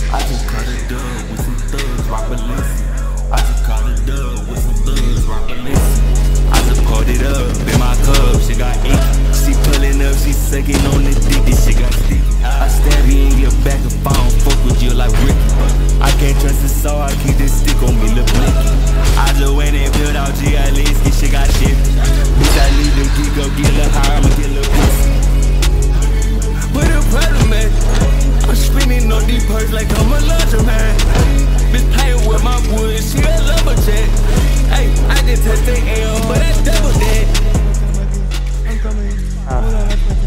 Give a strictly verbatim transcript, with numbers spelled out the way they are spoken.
I just caught a dub with some thugs, rock Balenci. I just caught a dub with some thugs, rock Balenci. I just pulled it up in my cup, she got ink. She pulling up, she sucking on the dick, this shit got sticky. I stab you in your back if I don't fuck with you like Ricky. I can't trust it, so I keep this stick on me, lil' blicky. I just went and built out G L S, this shit got shit. Bitch, I leave the geek up, get a little higher, I'ma get a little pussy. What the problem, man? I'm spinning on these purse like I'm a laundromat. Bitch playing with my wood, she a lumberjack. Hey, I just touched the L, but I double that. I'm coming. I'm coming. Hold on,